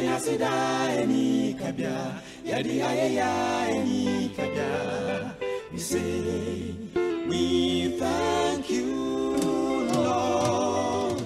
asida eni kabia yadi ayaya eni kabia. We say we thank you, Lord.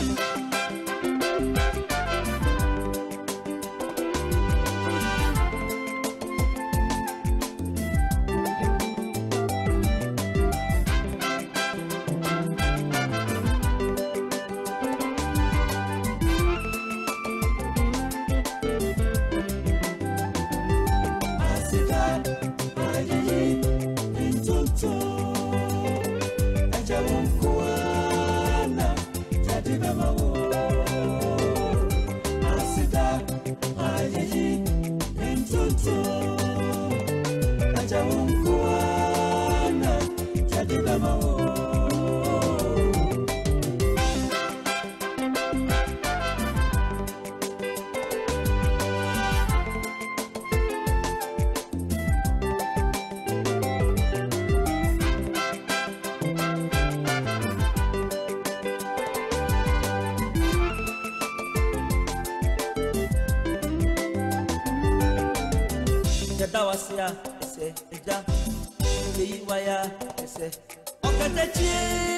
Dawasia ese eja liwaya ese okatachi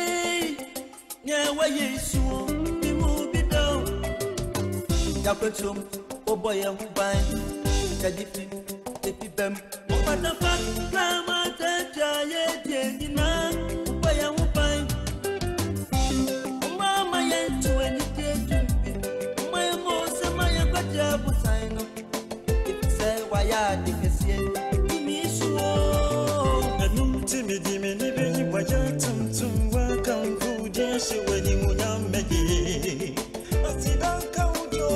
nyewe yesu bimu bido yakwetum oboye huban kadifi epibem opatafa kama taja yedina oboye huban mama yentu eniketumbi mama mose maya kwajabu saino ifse waya dikesie imisuo anum timidimi nibeni wajatum tumwa kamfu jeshi weni munyamegi asidanka ujo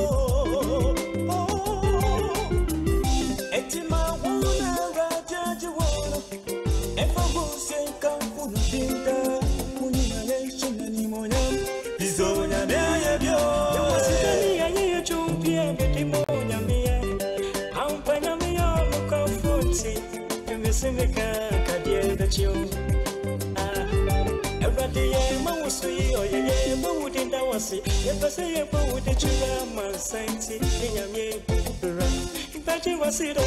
etima wuna rajaji wono efaguse kamfu nubinda munyina leishina ni monyam izonya meye bio yawasidani ya ye chumpie betimo nyamie ampana miyo mukafuti yumisimika kadie dachio everyday mawusu yo ye mawudinda wasi yepase ye mawude chula mansanti nyamie bura intachi wasido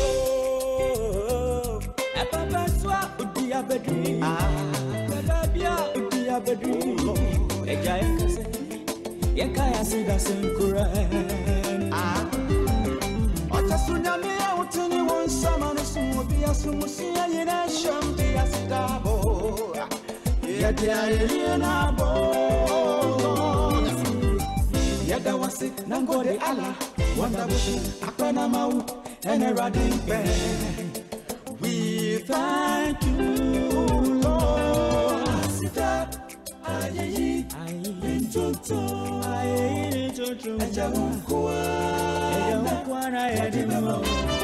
apapa swa udia bedri babia udia bedri eja yakase yakaya sida senkuren Otasunyame utini wonsama nusubi asumusia yina shambi asidabo Yadi ayelina bo Yada wasi nangode ala Wandabushi akwana mau Eneradimpe We thank you Lord Asida ayeyi Injoto ayeyi Injoto Eja ukwana edimo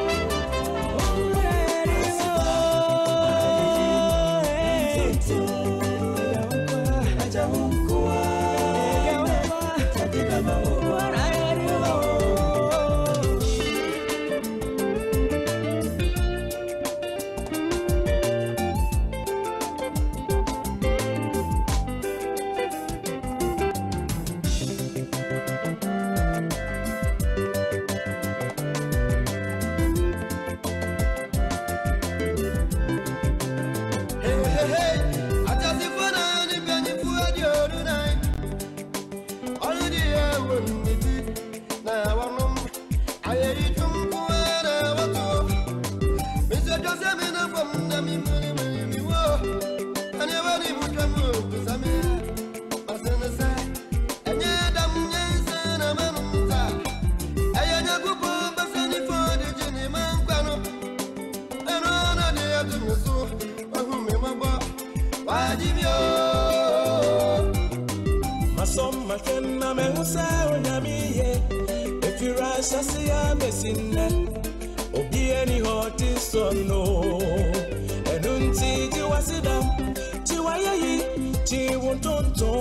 Masoma kena mehusa onyamiye Efira shasi ya mesine Obie ni hoti sono Enunti jiwasida Jiwayeyi Jiwontonto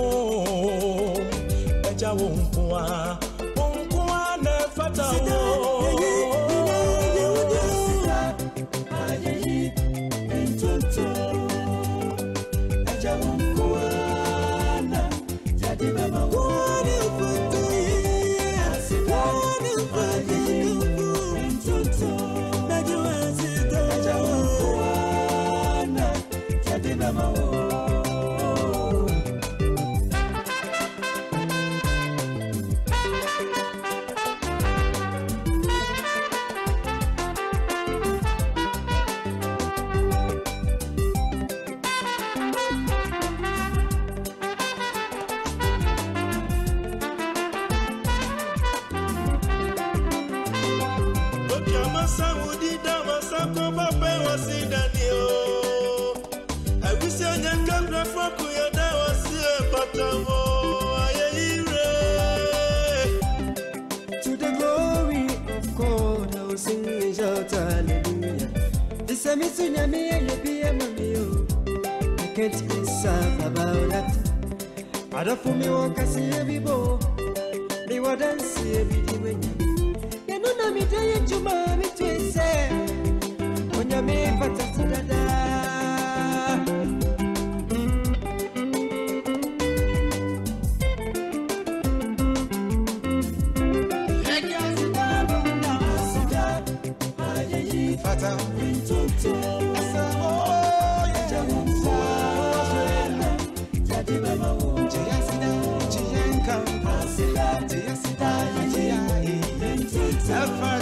Eja wunkwa Wunkwa nefata Sida Ayeyi Intonto Eja wunkwa Jadi mama wani futu Asida Wani futu masa udida masa ko papa wasi danio. I wish you can come from Kuyada wasi patamo ayire. To the glory of God, I will sing and shout hallelujah. This is me, and you be a mammy. I can't be sad about that. I don't for me walk as every bow. They were dancing every day. You know, me tell you to mommy to say, when you make patata. Fata, Fata,